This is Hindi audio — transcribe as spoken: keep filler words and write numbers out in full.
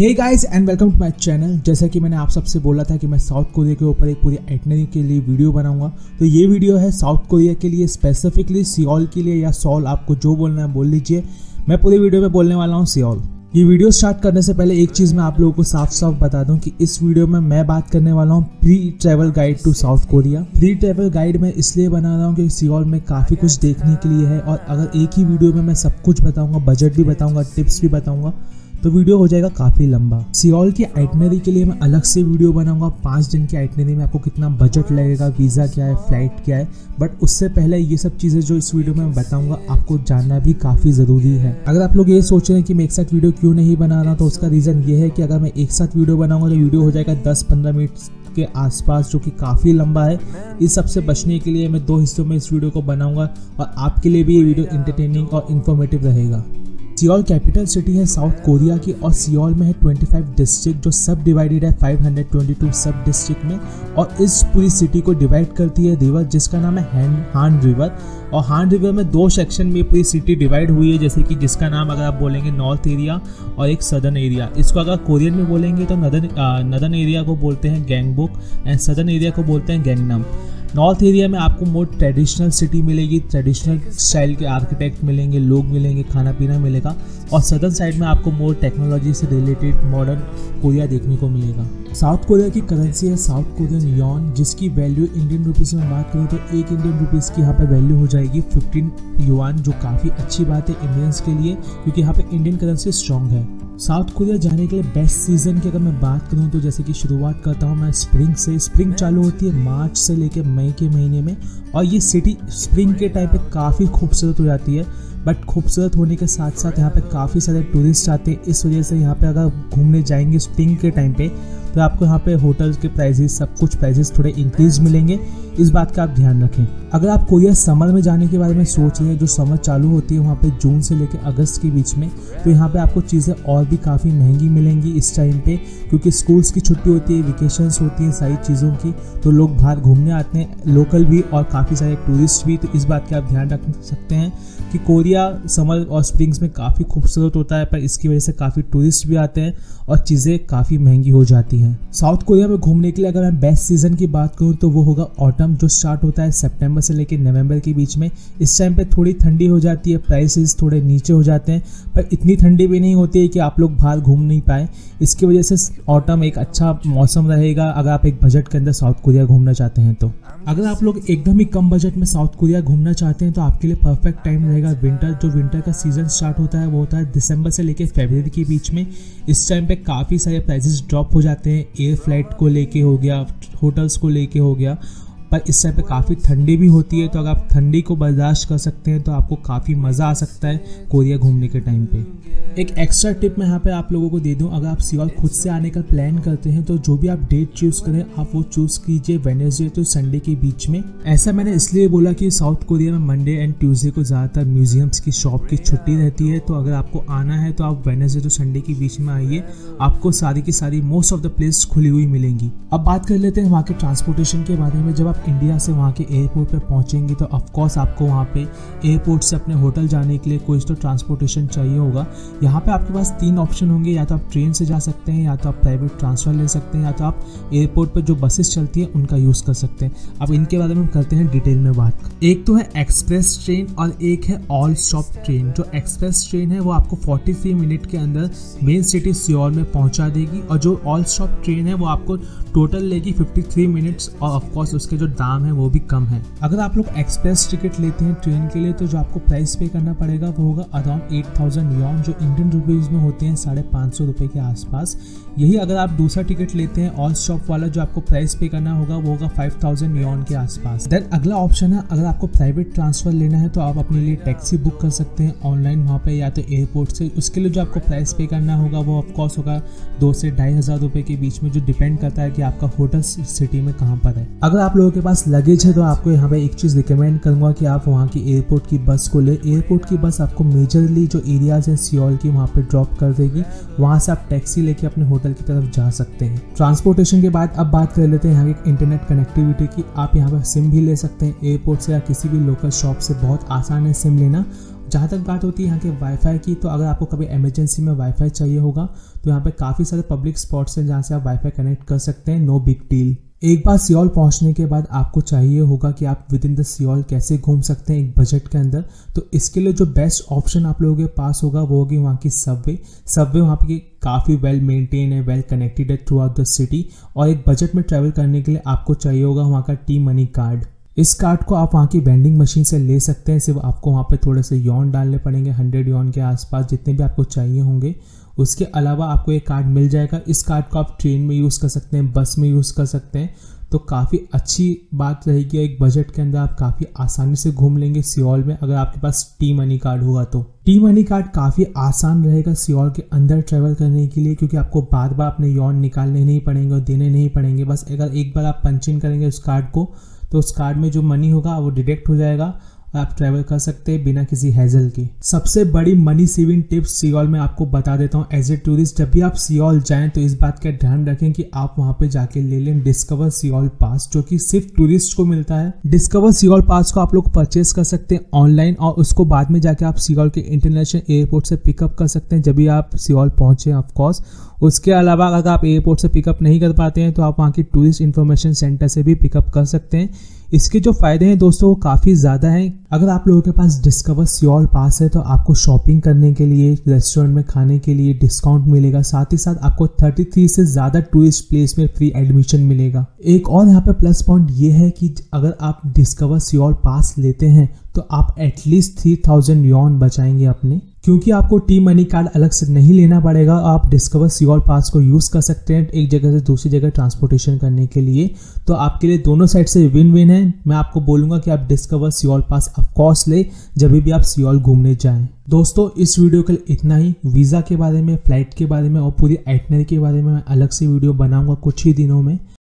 Hey guys and welcome to my channel. जैसा कि मैंने आप सबसे बोला था कि मैं साउथ कोरिया के ऊपर एक पूरी आइटनरी के लिए वीडियो बनाऊंगा, तो ये वीडियो है साउथ कोरिया के लिए, स्पेसिफिकली सियोल के लिए या सोल, आपको जो बोलना है बोल लीजिए। मैं पूरी वीडियो में बोलने वाला हूँ सियोल। ये वीडियो स्टार्ट करने से पहले एक चीज़ मैं आप लोगों को साफ साफ बता दूं कि इस वीडियो में मैं बात करने वाला हूँ pre travel guide to South Korea. Pre travel guide मैं इसलिए बना रहा हूँ कि सियोल में काफ़ी कुछ देखने के लिए है, और अगर एक ही वीडियो में मैं सब कुछ बताऊंगा, बजट भी बताऊंगा, टिप्स भी बताऊंगा, तो वीडियो हो जाएगा काफ़ी लंबा। सियोल की आइटनरी के लिए मैं अलग से वीडियो बनाऊंगा। पाँच दिन की आइटनरी में आपको कितना बजट लगेगा, वीज़ा क्या है, फ्लाइट क्या है, बट उससे पहले ये सब चीज़ें जो इस वीडियो में मैं बताऊंगा आपको जानना भी काफ़ी ज़रूरी है। अगर आप लोग ये सोच रहे हैं कि मैं एक साथ वीडियो क्यों नहीं बना रहा, तो उसका रीज़न ये है कि अगर मैं एक साथ वीडियो बनाऊँगा तो वीडियो हो जाएगा दस पंद्रह मिनट के आसपास, जो कि काफ़ी लंबा है। इस सबसे बचने के लिए मैं दो हिस्सों में इस वीडियो को बनाऊंगा, और आपके लिए भी ये वीडियो इंटरटेनिंग और इन्फॉर्मेटिव रहेगा। सियोल कैपिटल सिटी है साउथ कोरिया की, और सियोल में है पच्चीस डिस्ट्रिक्ट जो सब डिवाइडेड है पाँच सौ बाईस सब डिस्ट्रिक्ट में। और इस पूरी सिटी को डिवाइड करती है रिवर जिसका नाम है हैन हान रिवर। और हान रिवर में दो सेक्शन में पूरी सिटी डिवाइड हुई है, जैसे कि जिसका नाम अगर आप बोलेंगे नॉर्थ एरिया और एक सदर्न एरिया। इसको अगर कोरियन में बोलेंगे तो नदर्न नदर्न एरिया को बोलते हैं गैंगबोक एंड सदर्न एरिया को बोलते हैं गैंगनम। नॉर्थ एरिया में आपको मोर ट्रेडिशनल सिटी मिलेगी, ट्रेडिशनल स्टाइल के आर्किटेक्ट मिलेंगे, लोग मिलेंगे, खाना पीना मिलेगा। और सदर्न साइड में आपको मोर टेक्नोलॉजी से रिलेटेड मॉडर्न कोरिया देखने को मिलेगा। साउथ कोरिया की करेंसी है साउथ कोरियन यॉन, जिसकी वैल्यू इंडियन रुपीज़ में बात करें तो एक इंडियन रुपीज़ की यहाँ पे वैल्यू हो जाएगी पंद्रह युआन, जो काफ़ी अच्छी बात है इंडियंस के लिए, क्योंकि यहाँ पे इंडियन करेंसी स्ट्रॉन्ग है। साउथ कोरिया जाने के लिए बेस्ट सीज़न की अगर मैं बात करूँ तो जैसे कि शुरुआत करता हूँ मैं स्प्रिंग से। स्प्रिंग चालू होती है मार्च से लेकर मई के महीने में, और ये सिटी स्प्रिंग के टाइम पे काफ़ी खूबसूरत हो जाती है। बट खूबसूरत होने के साथ साथ यहाँ पे काफ़ी सारे टूरिस्ट आते हैं, इस वजह से यहाँ पे अगर घूमने जाएंगे स्प्रिंग के टाइम पे तो आपको यहाँ पे होटल्स के प्राइसेस, सब कुछ प्राइसेस थोड़े इंक्रीज मिलेंगे। इस बात का आप ध्यान रखें। अगर आप कोरिया समर में जाने के बारे में सोच रहे हैं, जो समर चालू होती है वहाँ पे जून से लेकर अगस्त के बीच में, तो यहाँ पे आपको चीज़ें और भी काफ़ी महंगी मिलेंगी इस टाइम पे, क्योंकि स्कूल्स की छुट्टी होती है, वेकेशंस होती हैं सारी चीज़ों की, तो लोग बाहर घूमने आते हैं, लोकल भी और काफ़ी सारे टूरिस्ट भी। तो इस बात का आप ध्यान रख सकते हैं कि कोरिया समर और स्प्रिंग्स में काफ़ी खूबसूरत होता है, पर इसकी वजह से काफ़ी टूरिस्ट भी आते हैं और चीज़ें काफ़ी महंगी हो जाती हैं। साउथ कोरिया में घूमने के लिए अगर मैं बेस्ट सीज़न की बात करूँ तो वो होगा ऑटम, जो स्टार्ट होता है सितंबर से लेकर नवंबर के बीच में। इस टाइम पे थोड़ी ठंडी हो जाती है, प्राइसेस थोड़े नीचे हो जाते हैं, पर इतनी ठंडी भी नहीं होती है कि आप लोग बाहर घूम नहीं पाए। इसकी वजह से ऑटम एक अच्छा मौसम रहेगा अगर आप एक बजट के अंदर साउथ कोरिया घूमना चाहते हैं। तो अगर आप लोग एकदम ही कम बजट में साउथ कोरिया घूमना चाहते हैं तो आपके लिए परफेक्ट टाइम रहेगा विंटर। जो विंटर का सीज़न स्टार्ट होता है वो होता है दिसंबर से लेकर फरवरी के बीच में। इस टाइम पे काफ़ी सारे प्राइसेस ड्रॉप हो जाते हैं, एयर फ्लाइट को लेके हो गया, होटल्स को लेके हो गया, पर इस टाइम पे काफ़ी ठंडी भी होती है। तो अगर आप ठंडी को बर्दाश्त कर सकते हैं तो आपको काफ़ी मज़ा आ सकता है कोरिया घूमने के टाइम पे। एक एक्स्ट्रा टिप मैं यहाँ पे आप लोगों को दे दूँ, अगर आप सियोल खुद से आने का प्लान करते हैं तो जो भी आप डेट चूज़ करें आप वो चूज़ कीजिए वेडनेसडे तो संडे के बीच में। ऐसा मैंने इसलिए बोला कि साउथ कोरिया में मंडे एंड ट्यूसडे को ज़्यादातर म्यूजियम्स की शॉप की छुट्टी रहती है, तो अगर आपको आना है तो आप वेडनेसडे तो संडे के बीच में आइए, आपको सारी की सारी मोस्ट ऑफ द प्लेस खुली हुई मिलेंगी। अब बात कर लेते हैं वहाँ के ट्रांसपोर्टेशन के बारे में। जब आप इंडिया से वहाँ के एयरपोर्ट पे पहुँचेंगे तो ऑफकोर्स आपको वहाँ पे एयरपोर्ट से अपने होटल जाने के लिए कोई तो ट्रांसपोर्टेशन चाहिए होगा। यहाँ पे आपके पास तीन ऑप्शन होंगे, या तो आप ट्रेन से जा सकते हैं, या तो आप प्राइवेट ट्रांसफ़र ले सकते हैं, या तो आप एयरपोर्ट पर जो बसेस चलती हैं उनका यूज़ कर सकते हैं। अब इनके बारे में हम करते हैं डिटेल में बात। एक तो है एक्सप्रेस ट्रेन और एक है ऑल स्टॉप ट्रेन। जो एक्सप्रेस ट्रेन है वो आपको तैंतालीस मिनट के अंदर मेन सिटी सियोल में पहुँचा देगी, और जो ऑल स्टॉप ट्रेन है वो आपको टोटल लेगी तिरेपन मिनट्स, और ऑफकोर्स उसके जो दाम है वो भी कम है। अगर आप लोग एक्सप्रेस टिकट लेते हैं ट्रेन के लिए तो जो आपको प्राइस पे करना पड़ेगा वो होगा अराउंड एट थाउजेंड यॉन, जो इंडियन रुपीज़ में होते हैं साढ़े पाँच सौ रुपये के आसपास। यही अगर आप दूसरा टिकट लेते हैं ऑल स्टॉप वाला, जो आपको प्राइस पे करना होगा वो होगा फाइव थाउजेंड यॉन के आसपास। देन अगला ऑप्शन है, अगर आपको प्राइवेट ट्रांसफ़र लेना है तो आप अपने लिए टैक्सी बुक कर सकते हैं ऑनलाइन वहाँ पे या तो एयरपोर्ट से। उसके लिए जो आपको प्राइस पे करना होगा वो ऑफकोर्स होगा दो से ढाई हज़ार रुपये के बीच में, जो डिपेंड करता है कि आपका होटल सिटी में कहाँ पर है। अगर आप लोगों के पास लगेज है तो आपको यहाँ पे एक चीज़ रिकमेंड करूँगा कि आप वहाँ की एयरपोर्ट की बस को ले। एयरपोर्ट की बस आपको मेजरली जो एरियाज हैं सियोल की वहाँ पे ड्रॉप कर देगी, वहाँ से आप टैक्सी लेके अपने होटल की तरफ जा सकते हैं। ट्रांसपोर्टेशन के बाद अब बात कर लेते हैं यहाँ की इंटरनेट कनेक्टिविटी की। आप यहाँ पर सिम भी ले सकते हैं एयरपोर्ट से या किसी भी लोकल शॉप से, बहुत आसान है सिम लेना। जहाँ तक बात होती है यहाँ के वाईफाई की, तो अगर आपको कभी इमरजेंसी में वाईफाई चाहिए होगा तो यहाँ पे काफ़ी सारे पब्लिक स्पॉट्स हैं जहाँ से आप वाईफाई कनेक्ट कर सकते हैं, नो बिग डील। एक बार सियोल पहुंचने के बाद आपको चाहिए होगा कि आप विद इन द सियोल कैसे घूम सकते हैं एक बजट के अंदर। तो इसके लिए जो बेस्ट ऑप्शन आप लोगों के पास होगा वो होगी वहाँ की सबवे। सबवे वहाँ पे काफ़ी वेल मेंटेन है, वेल कनेक्टेड है थ्रू आउट द सिटी, और एक बजट में ट्रैवल करने के लिए आपको चाहिए होगा वहाँ का टी मनी कार्ड। इस कार्ड को आप वहाँ की वेंडिंग मशीन से ले सकते हैं, सिर्फ आपको वहाँ पे थोड़े से यॉन डालने पड़ेंगे, हंड्रेड यॉन के आसपास जितने भी आपको चाहिए होंगे। उसके अलावा आपको ये कार्ड मिल जाएगा। इस कार्ड को आप ट्रेन में यूज़ कर सकते हैं, बस में यूज़ कर सकते हैं, तो काफ़ी अच्छी बात रहेगी। एक बजट के अंदर आप काफ़ी आसानी से घूम लेंगे सियोल में अगर आपके पास टी मनी कार्ड होगा तो। टी मनी कार्ड काफ़ी आसान रहेगा सियोल के अंदर ट्रैवल करने के लिए, क्योंकि आपको बार बार अपने यॉन निकालने नहीं पड़ेंगे और देने नहीं पड़ेंगे। बस अगर एक बार आप पंच इन करेंगे उस कार्ड को तो उस कार्ड में जो मनी होगा वो डिडक्ट हो जाएगा, आप ट्रैवल कर सकते हैं बिना किसी हैजल के। सबसे बड़ी मनी सेविंग टिप्स सियोल में आपको बता देता हूँ एज ए टूरिस्ट। जब भी आप सियोल जाएं तो इस बात का ध्यान रखें कि आप वहां पे जाके ले लें डिस्कवर सियोल पास, जो कि सिर्फ टूरिस्ट को मिलता है। डिस्कवर सियोल पास को आप लोग परचेस कर सकते हैं ऑनलाइन, और उसको बाद में जाके आप सियोल के इंटरनेशनल एयरपोर्ट से पिकअप कर सकते हैं जब भी आप सियोल पहुंचे ऑफकोर्स। उसके अलावा अगर आप एयरपोर्ट से पिकअप नहीं कर पाते हैं तो आप वहाँ की टूरिस्ट इन्फॉर्मेशन सेंटर से भी पिकअप कर सकते हैं। इसके जो फायदे हैं दोस्तों वो काफ़ी ज़्यादा हैं। अगर आप लोगों के पास डिस्कवर सियोल पास है तो आपको शॉपिंग करने के लिए, रेस्टोरेंट में खाने के लिए डिस्काउंट मिलेगा, साथ ही साथ आपको तैंतीस से ज़्यादा टूरिस्ट प्लेस में फ्री एडमिशन मिलेगा। एक और यहाँ पे प्लस पॉइंट ये है कि अगर आप डिस्कवर सियोल पास लेते हैं तो आप एटलीस्ट थ्री थाउजेंड यॉन बचाएंगे अपने, क्योंकि आपको टी मनी कार्ड अलग से नहीं लेना पड़ेगा। आप डिस्कवर सियोल पास को यूज़ कर सकते हैं एक जगह से दूसरी जगह ट्रांसपोर्टेशन करने के लिए, तो आपके लिए दोनों साइड से विन विन है। मैं आपको बोलूँगा कि आप डिस्कवर सियोल पास ऑफकोर्स ले जब भी आप सियोल घूमने जाएं। दोस्तों इस वीडियो के लिए इतना ही। वीज़ा के बारे में, फ्लाइट के बारे में और पूरी आइटनरी के बारे में मैं अलग से वीडियो बनाऊंगा कुछ ही दिनों में।